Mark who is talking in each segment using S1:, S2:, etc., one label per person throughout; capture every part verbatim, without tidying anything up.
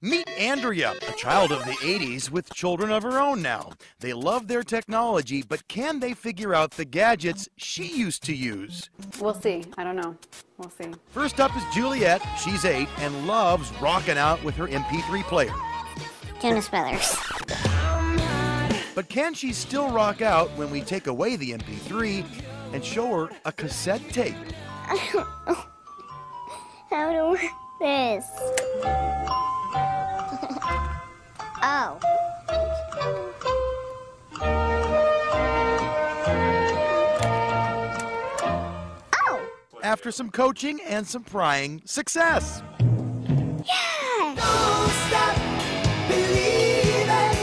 S1: Meet Andrea, a child of the eighties with children of her own now. They love their technology, but can they figure out the gadgets she used to use?
S2: We'll see. I don't know. We'll see.
S1: First up is Juliet. She's eight and loves rocking out with her M P three player.
S3: Jonas Brothers.
S1: But can she still rock out when we take away the M P three and show her a cassette tape?
S3: I don't know how to work this. Oh. Oh.
S1: After some coaching and some prying, success.
S3: Yeah.
S1: Don't stop believing.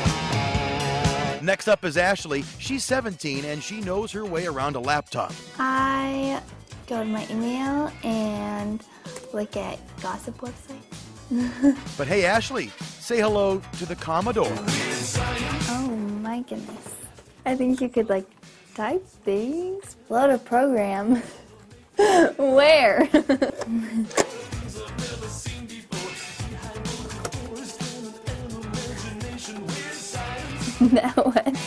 S1: Next up is Ashley. She's seventeen and she knows her way around a laptop.
S4: I go to my email and look at gossip websites.
S1: But hey, Ashley, say hello to the Commodore.
S4: Oh my goodness. I think you could like type things, load a program. Where? That one.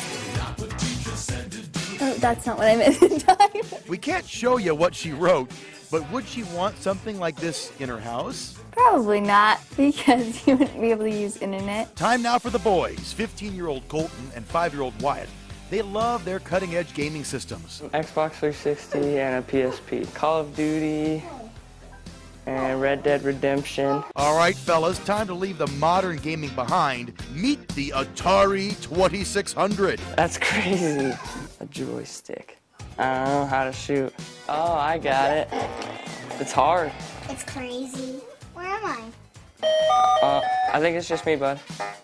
S4: Oh, that's not what I meant to type.
S1: We can't show you what she wrote, but would she want something like this in her house?
S4: Probably not, because you wouldn't be able to use internet.
S1: Time now for the boys, fifteen-year-old Colton and five-year-old Wyatt. They love their cutting-edge gaming systems.
S5: Xbox three sixty and a P S P. Call of Duty and Red Dead Redemption.
S1: All right, fellas, time to leave the modern gaming behind. Meet the Atari twenty-six hundred.
S5: That's crazy. A joystick. I don't know how to shoot. Oh, I got it. It's hard.
S3: It's crazy. Where am I?
S5: Uh, I think it's just me, bud.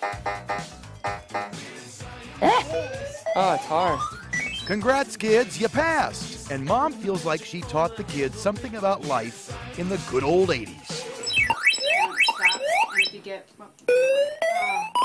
S5: Oh, it's hard.
S1: Congrats, kids, you passed. And Mom feels like she taught the kids something about life in the good old eighties.
S2: Stop. And if you get... oh.